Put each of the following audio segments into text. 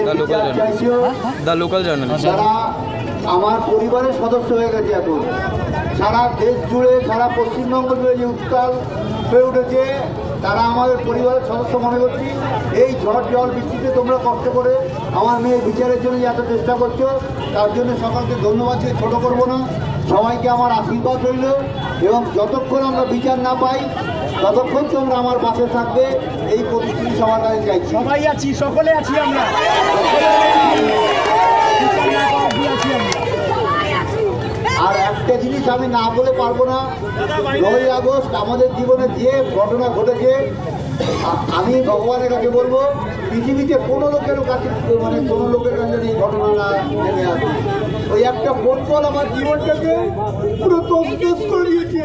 The local journalist যারা আমার পরিবারের সদস্য হয়ে গেছে এখন, সারা দেশ জুড়ে সারা পশ্চিমবঙ্গ জুড়ে যে উত্তাল হয়ে উঠেছে, তারা আমাদের পরিবারের সদস্য মনে করছি। এই ঝড় জল বৃষ্টিতে তোমরা কষ্ট করে আমার মেয়ের বিচারের জন্য এত চেষ্টা করছো, তার জন্য সকলকে ধন্যবাদ দিয়ে ছোটো করবো না। সবাইকে আমার আশীর্বাদ রইল এবং যতক্ষণ আমরা বিচার না পাই ততক্ষণ তোমরা আমার পাশে থাকবে, এই প্রতিশ্রুতি সবার কাছে চাইছি। সবাই আছি, সকলে আছি আমরা। আর একটা জিনিস আমি না বলে পারবো না, 9ই আগস্ট আমাদের জীবনে যে ঘটনা ঘটেছে, আমি ভগবানের কাছে বলবো পৃথিবীতে কোনো লোকের কাছে কোনো লোকের কাছে এই ঘটনা না নেমে আসে। ওই একটা ফোন কল আমার জীবনটাকে পুরো তছনছ করে দিয়েছে।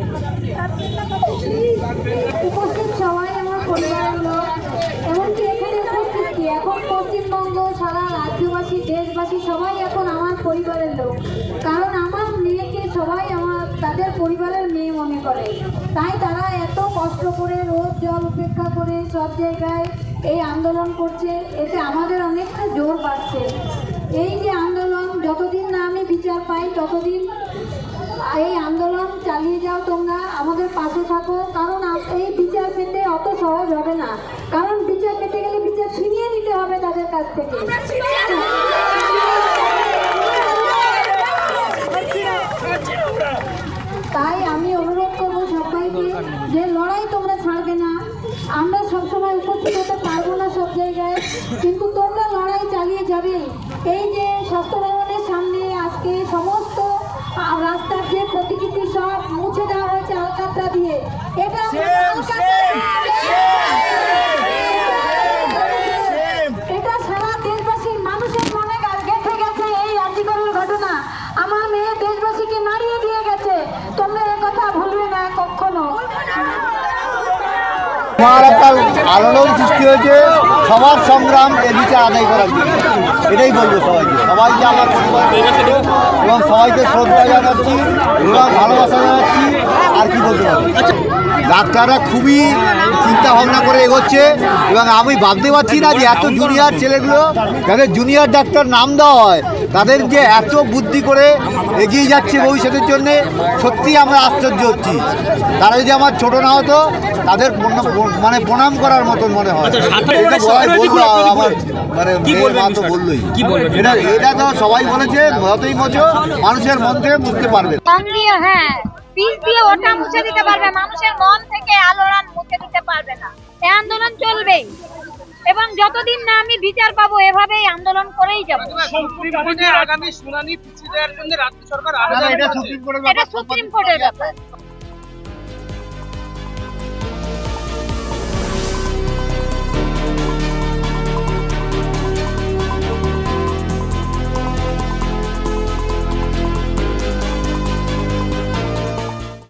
উপস্থিত সবাই আমার পরিবারের লোক, এমনকি এখানে উপস্থিত এখন পশ্চিমবঙ্গ সারা রাজ্যবাসী দেশবাসী সবাই এখন আমার পরিবারের লোক, কারণ আমার মেয়েকে সবাই তাদের পরিবারের মেয়ে মনে করে। তাই তারা এত কষ্ট করে রোদ জল উপেক্ষা করে সব জায়গায় এই আন্দোলন করছে, এতে আমাদের অনেকটা জোর পাচ্ছে। এই যে আন্দোলন যতদিন না আমি বিচার পাই ততদিন এই আন্দোলন চালিয়ে যাও, তোমরা আমাদের পাশে থাকো, কারণ এই বিচার পেতে অত সহজ হবে না, কারণ বিচার পেতে গেলে বিচার ছিনিয়ে নিতে হবে তাদের কাছ থেকে। তাই আমি অনুরোধ করবো সবাইকে যে লড়াই তোমরা ছাড়বে না। আমরা সবসময় উপস্থিত হতে পারবো না সব জায়গায়, কিন্তু তোমরা লড়াই চালিয়ে যাবে। এই যে স্বাস্থ্য ভবনের সামনে আজকে সমস্ত রাস্তার যে প্রতিকৃতি সব মুছে দেওয়া হয়েছে আলকাতরা দিয়ে, এটা সারা দেশবাসীর মানুষের মনে গেঁথে গেছে। এই আর্যিকরের ঘটনা আমার মেয়ে দেশবাসীকে নাড়িয়ে দিয়ে গেছে, তোমরা এ কথা ভুলবে না কখনো। আমার একটা আলোড়ন সৃষ্টি হয়েছে সবার সংগ্রাম এ বিচার আদায় করার জন্য, এটাই বলবো সবাইকে আমার পরিবার এবং সবাইকে শ্রদ্ধা জানাচ্ছি এবং ভালোবাসা জানাচ্ছি। আর কি বলতে পারি, ডাক্তাররা খুবই চিন্তা ভাবনা করে এগোচ্ছে এবং আমি ভাবতে পারছি না যে এত জুনিয়র ছেলেগুলো, যাদের জুনিয়র ডাক্তার নাম দেওয়া হয়, তাদের যে এত বুদ্ধি করে এগিয়ে যাচ্ছে ভবিষ্যতের জন্যে, সত্যি আমরা আশ্চর্য হচ্ছি। তারা যদি আমার ছোট না হতো তাদের মানে প্রণাম করার মতন মনে হয়। আমার মানে মা তো বললোই, এটা তো সবাই বলেছে যতই বোঝো মানুষের মন থেকে বুঝতে পারবে। হ্যাঁ, পিস দিয়ে ওটা মুছে দিতে পারবে, মানুষের মন থেকে আলোড়ন মুছে দিতে পারবে না। এই আন্দোলন চলবেই এবং যতদিন না আমি বিচার পাবো এভাবেই আন্দোলন করেই যাবো। আগামী শুনানি পিছিয়ে দেওয়ার জন্য রাজ্য সরকার এটা সুপ্রিম কোর্টের ব্যাপার।